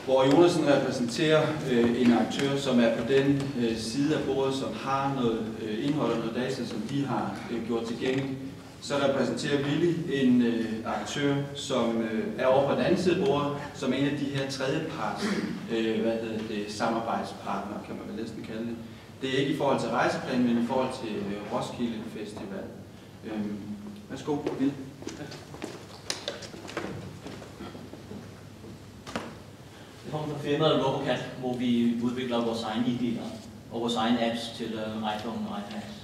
hvor Jonasen repræsenterer en aktør, som er på den side af bordet, som har noget indhold og noget data, som de har gjort tilgængeligt. Så repræsenterer Willy en aktør, som er over på den anden side af bordet, som er en af de her tredjeparts samarbejdspartnere, kan man vel næsten kalde det. Det er ikke i forhold til rejseplanen, men i forhold til Roskilde Festival. Værsgo, Willy. Vi kommer fra firmaet Robocat, hvor vi udvikler vores egne idéer og vores egne apps til iPhone og iPads.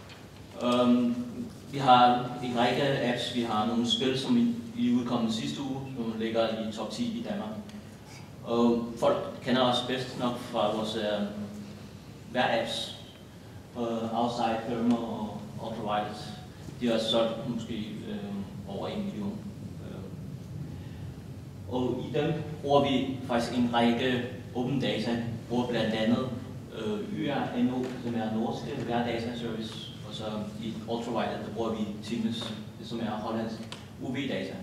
Vi har en række apps. Vi har nogle spil, som I udkommet sidste uge, som ligger i top 10 i Danmark. Og folk kender os bedst nok fra vores apps. Outside, Thermal og Ultraviolet. De har solgt måske over 1 million. Og i dem bruger vi faktisk en række open data, bruger blandt andet YRNO, som er norske Data Service, og så i Ultraviolet der bruger vi Times, som er hollandsk UV-data.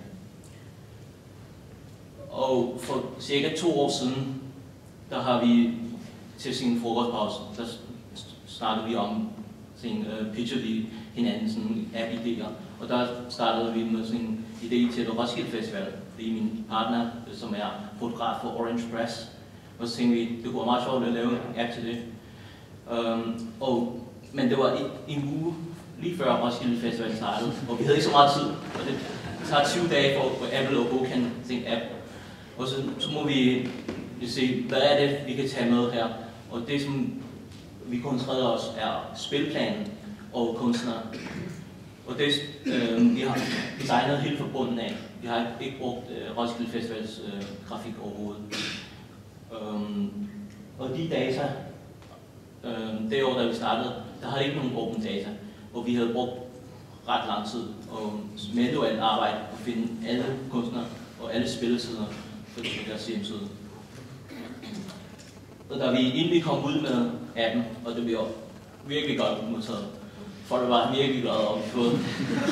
Og for cirka 2 år siden, der har vi til sin frokostpause, der snakkede vi om, pitchede vi hinanden sådan app-idéer, og der startede vi med sådan en idé til Roskilde Festival, fordi min partner, som er fotograf for Orange Press, og så tænkte vi, det kunne være meget sjovt at lave en app til det. Men det var en uge lige før Roskilde Festival startede, og vi havde ikke så meget tid, og det tager 20 dage for Apple at godkende sin app. Og så må vi se, hvad er det, vi kan tage med her. Og det, som vi koncentrerer os, er spilplanen og kunstnere. Og det vi har designet helt fra bunden af. Vi har ikke brugt Roskilde Festivals grafik overhovedet. Og de data, det år, da vi startede, der havde ikke nogen open data. Og vi havde brugt ret lang tid og manuelt arbejde at finde alle kunstnere og alle spilletider for deres hjemmeside. Og da vi egentlig kom ud med appen, og det blev virkelig godt modtaget. Folk var virkelig glade over at få det.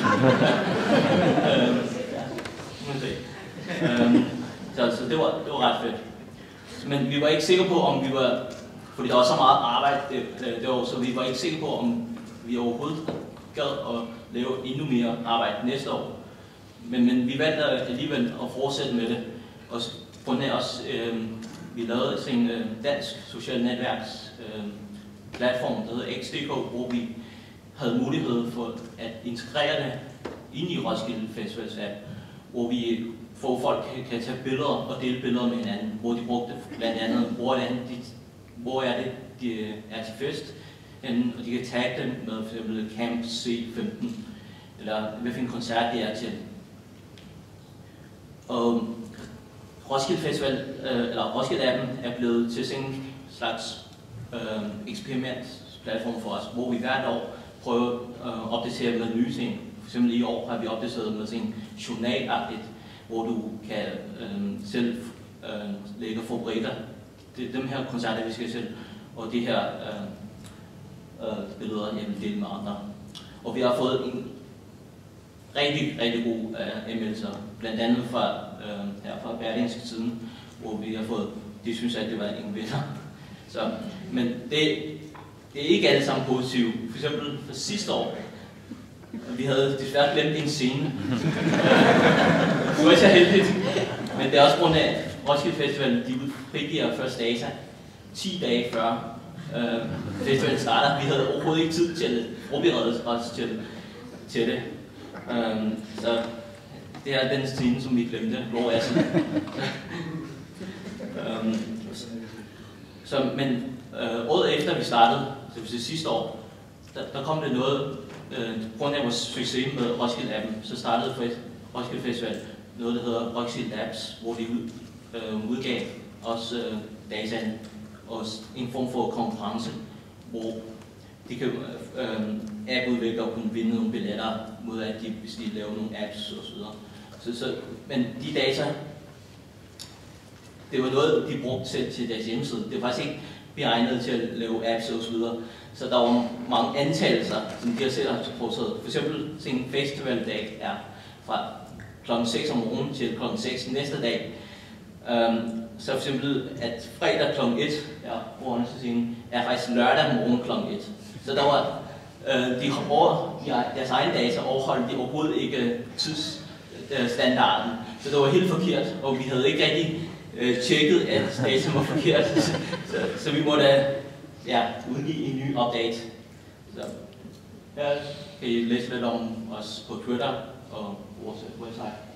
Så det var ret fedt. Men vi var ikke sikre på, om vi var, fordi der var så meget arbejde det år, så vi var ikke sikre på, om vi overhovedet gad at lave endnu mere arbejde næste år. Men vi valgte alligevel at fortsætte med det. Og på den også, vi lavede en dansk social netværks platform, der hedder XDK, hvor vi havde mulighed for at integrere det ind i Roskilde Festivals app, hvor vi får folk kan tage billeder og dele billeder med hinanden, hvor de brugte blandt andet, hvor er det, de er til fest, og de kan tagge dem med for eksempel Camp C15, eller hvilken koncert det er til. Og Roskilde Festival, eller Roskilde-appen er blevet til sådan en slags eksperimentplatform for os, hvor vi hvert år prøver at opdatere med nye ting. For eksempel i år har vi opdateret med sådan en journalagtigt, hvor du kan selv lægge favoritter. Det er dem her koncerter, vi skal selv, og de her billeder, jeg vil dele med andre. Og vi har fået en rigtig god anmeldelser, blandt andet fra Berlingske Tiden, hvor vi har fået, de synes, at det var en vinder. Men det er ikke alle sammen positive. For eksempel for sidste år, vi havde desværre glemt en scene. Det var ikke så heldigt, men det er også grund af Roskilde Festival, de frigiver først data 10 dage før festivalen starter. Vi havde overhovedet ikke tid til at forberede os til det. Så det er den scene, som vi glemte, hvor er sådan. Men året efter vi startede, det vil sige sidste år, der kom det noget, på grund af vores succes med Roskilde-appen, så startede Roskilde Festival noget, der hedder Roskilde Apps, hvor de udgav også dataen og en form for konkurrence, hvor de kan app-udviklere kunne vinde nogle billetter mod at hvis de laver nogle apps osv. Men de data, det var noget, de brugte selv til deres hjemmeside. Det var faktisk ikke beregnet til at lave apps osv. Så der var mange antagelser, som de har selv har produceret. For eksempel en festivaldag er fra kl. 6 om morgenen til kl. 6 næste dag. så for eksempel, at fredag kl. 1, ja, er faktisk lørdag morgen kl. 1. Så der var, deres egen data overholdt de overhovedet ikke tidsstandarden. Så det var helt forkert, og vi havde ikke rigtig tjekket, at data var forkert. så vi måtte udgive en ny update. Så her kan I læse lidt om os på Twitter og vores website.